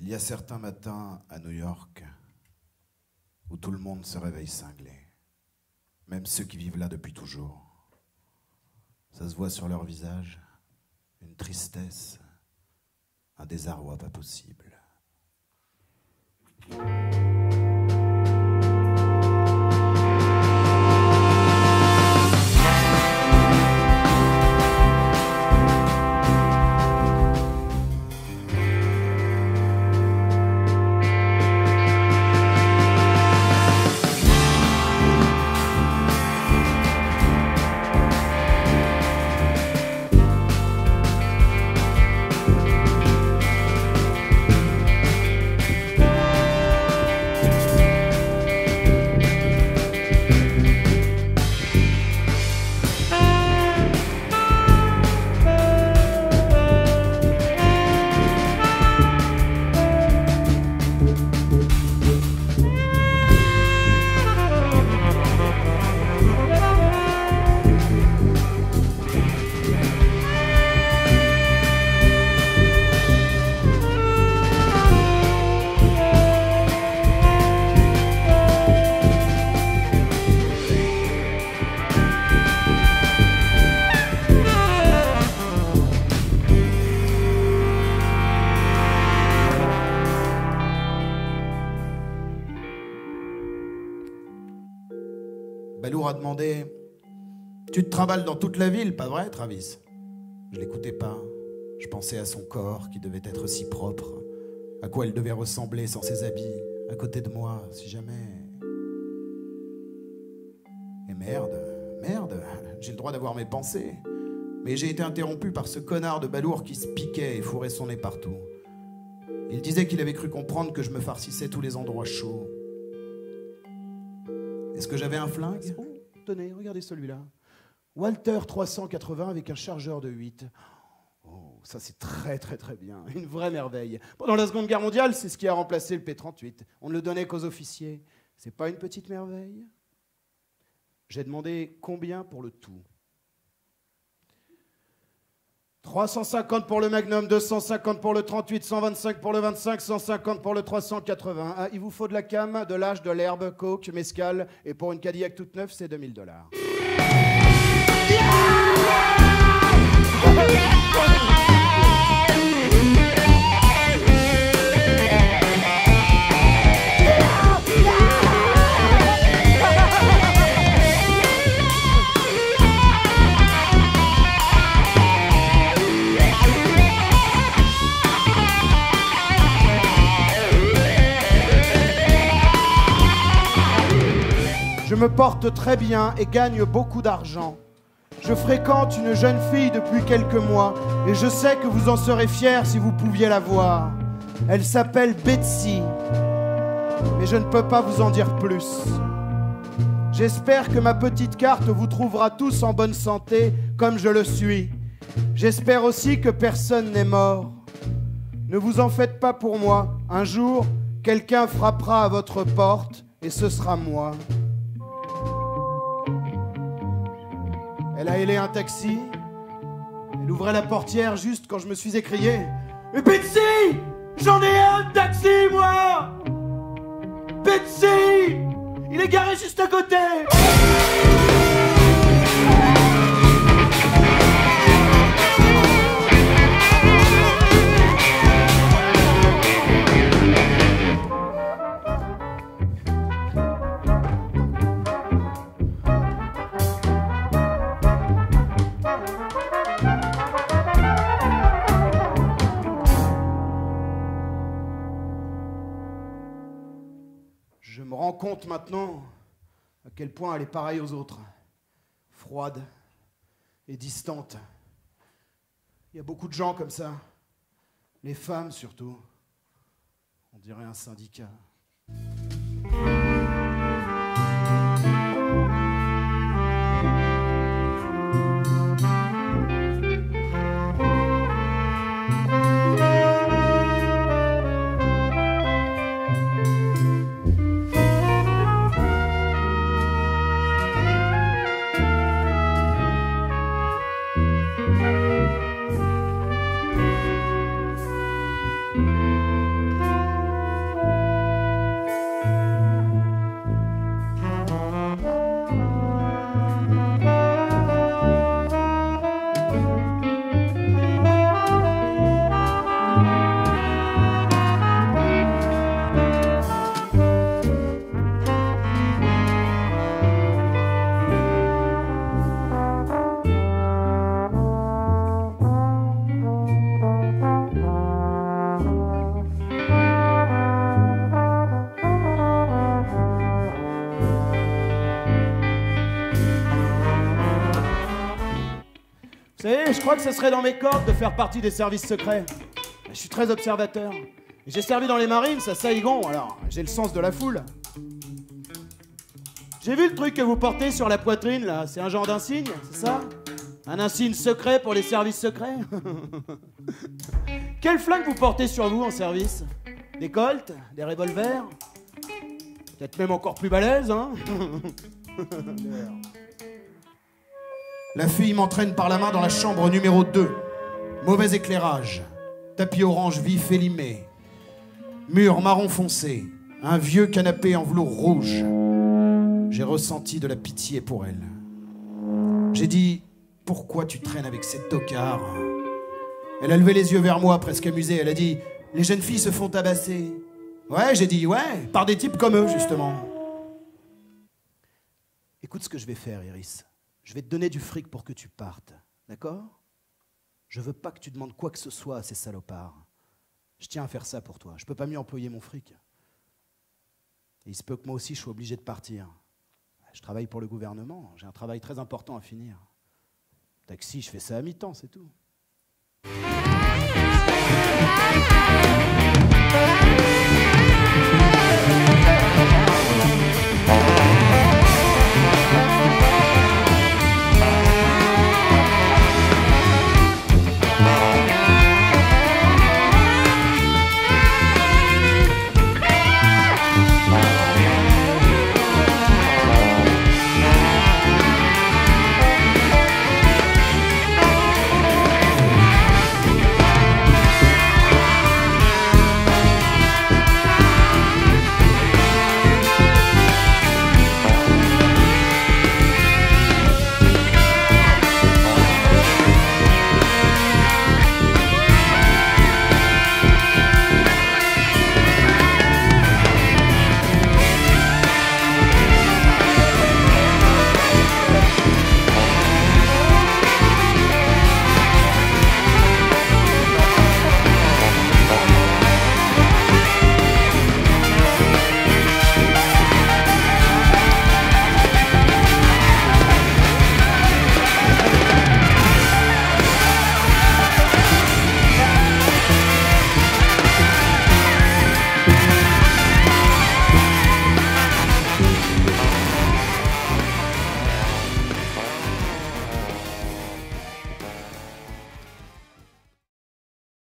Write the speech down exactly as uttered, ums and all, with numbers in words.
Il y a certains matins à New York où tout le monde se réveille cinglé, même ceux qui vivent là depuis toujours. Ça se voit sur leur visage, une tristesse, un désarroi pas possible. Balour a demandé « Tu te trimbales dans toute la ville, pas vrai, Travis ?» Je l'écoutais pas. Je pensais à son corps qui devait être si propre, à quoi elle devait ressembler sans ses habits, à côté de moi, si jamais... Et merde, merde, j'ai le droit d'avoir mes pensées. Mais j'ai été interrompu par ce connard de Balour qui se piquait et fourrait son nez partout. Il disait qu'il avait cru comprendre que je me farcissais tous les endroits chauds. Est-ce que j'avais un flingue? Oh, tenez, regardez celui-là. Walter trois cent quatre-vingts avec un chargeur de huit. Oh, ça c'est très très très bien. Une vraie merveille. Pendant la Seconde Guerre mondiale, c'est ce qui a remplacé le P trente-huit. On ne le donnait qu'aux officiers. C'est pas une petite merveille? J'ai demandé combien pour le tout. trois cent cinquante pour le Magnum, deux cent cinquante pour le trente-huit, cent vingt-cinq pour le vingt-cinq, cent cinquante pour le trois cent quatre-vingts. Ah, il vous faut de la cam, de l'âge, de l'herbe, coke, mescal, et pour une Cadillac toute neuve, c'est deux mille dollars. Je me porte très bien et gagne beaucoup d'argent. Je fréquente une jeune fille depuis quelques mois et je sais que vous en serez fiers si vous pouviez la voir. Elle s'appelle Betsy, mais je ne peux pas vous en dire plus. J'espère que ma petite carte vous trouvera tous en bonne santé comme je le suis. J'espère aussi que personne n'est mort. Ne vous en faites pas pour moi. Un jour, quelqu'un frappera à votre porte et ce sera moi. Elle a hélé un taxi. Elle ouvrait la portière juste quand je me suis écrié « Mais Betsy, j'en ai un taxi, moi! Betsy, il est garé juste à côté !» Je me rends compte maintenant à quel point elle est pareille aux autres, froide et distante. Il y a beaucoup de gens comme ça, les femmes surtout. On dirait un syndicat. crois que ce serait dans mes cordes de faire partie des services secrets. Je suis très observateur. J'ai servi dans les marines, à Saigon, alors j'ai le sens de la foule. J'ai vu le truc que vous portez sur la poitrine, là. C'est un genre d'insigne, c'est ça? Un insigne secret pour les services secrets? Quel flingue vous portez sur vous en service? Des Colts? Des revolvers? Peut-être même encore plus balèze, hein? La fille m'entraîne par la main dans la chambre numéro deux. Mauvais éclairage. Tapis orange vif et limé. Mur marron foncé. Un vieux canapé en velours rouge. J'ai ressenti de la pitié pour elle. J'ai dit, pourquoi tu traînes avec ces tocards? Elle a levé les yeux vers moi, presque amusée. Elle a dit, les jeunes filles se font tabasser. Ouais, j'ai dit, ouais, par des types comme eux, justement. Écoute ce que je vais faire, Iris. Je vais te donner du fric pour que tu partes, d'accord? Je veux pas que tu demandes quoi que ce soit à ces salopards. Je tiens à faire ça pour toi. Je peux pas mieux employer mon fric. Et il se peut que moi aussi, je sois obligé de partir. Je travaille pour le gouvernement. J'ai un travail très important à finir. Taxi, je fais ça à mi-temps, c'est tout.